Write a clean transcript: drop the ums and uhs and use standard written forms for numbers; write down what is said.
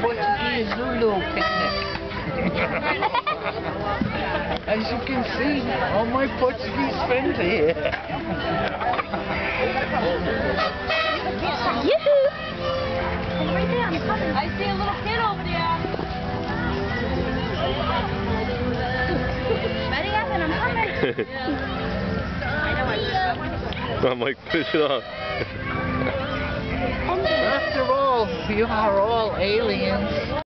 Portuguese Zulu picnic. As you can see, all my Portuguese friends are here. Yoo-hoo! Right there, I'm coming. I see a little kid over there. Ready, Evan? I'm coming. Come on, Mike, push it off. After all, you are all aliens.